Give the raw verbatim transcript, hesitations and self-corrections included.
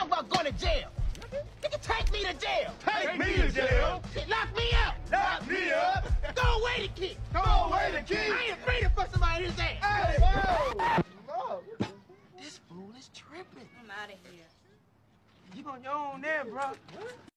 talking about going to jail. Nigga, take me to jail. Take me to jail. Lock me up. Lock me up. Throw away the key. Throw away the key. I ain't afraid to fuck somebody in his ass. Hey, whoa. No. This fool is tripping. I'm out of here. You on your own there, bro.